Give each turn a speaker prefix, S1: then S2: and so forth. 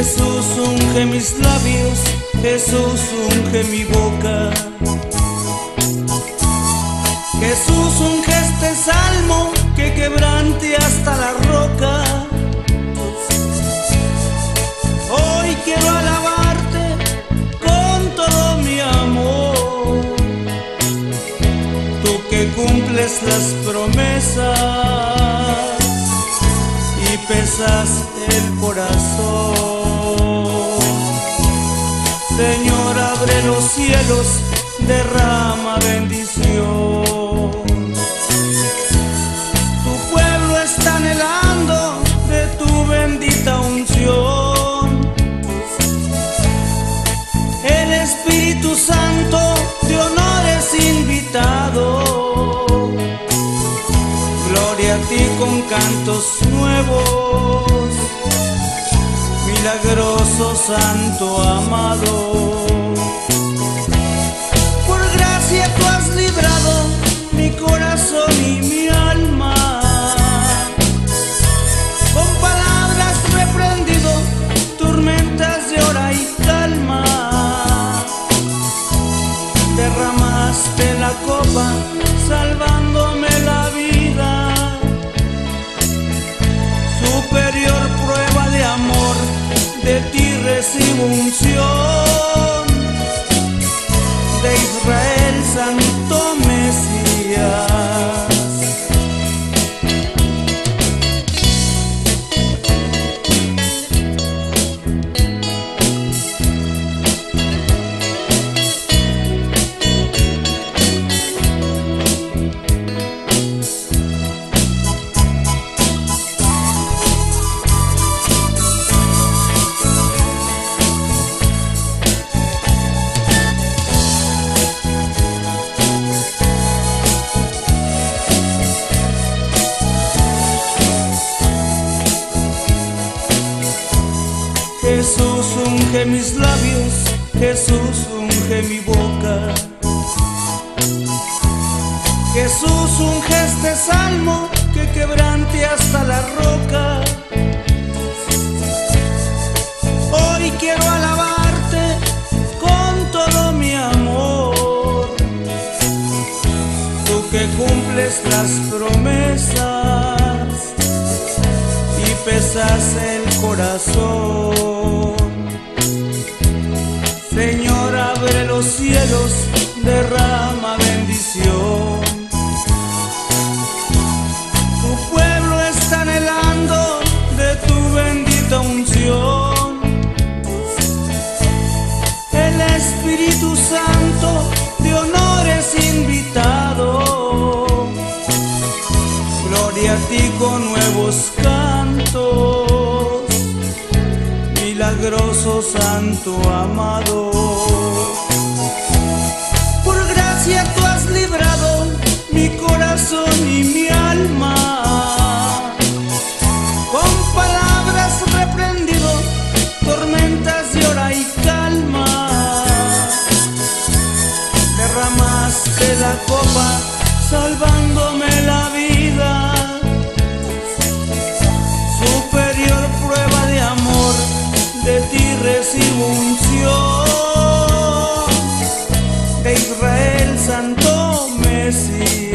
S1: Jesús unge mis labios, Jesús unge mi boca. Jesús unge este salmo que quebrante hasta la roca. Hoy quiero alabarte con todo mi amor, tú que cumples las promesas y pesas el corazón. Señor, abre los cielos, derrama bendición. Tu pueblo está anhelando de tu bendita unción. El Espíritu Santo de honor es invitado. Gloria a ti con cantos nuevos, milagroso Santo amado. Por gracia tú has librado mi corazón y mi alma. Con palabras reprendido tormentas de hora y calma. Derramaste la copa salvándome la vida. Superior prueba de amor, de ti recibo unción. De Israel, Santo Mesías. Jesús unge mis labios, Jesús unge mi boca. Jesús unge este salmo que quebrante hasta la roca. Hoy quiero alabarte con todo mi amor, tú que cumples las promesas y pesas el corazón. Señor, abre los cielos, derrama bendición. Tu pueblo está anhelando de tu bendita unción. El Espíritu Santo de honor es invitado. Gloria a ti con nuevos cantos, milagroso Santo amado. Por gracia tú has librado mi corazón y mi alma. Con palabras reprendido tormentas de hora y calma. Derramaste la copa salvándome la vida. Superior prueba de amor, de ti recibo unción. De Israel, Santo Mesías.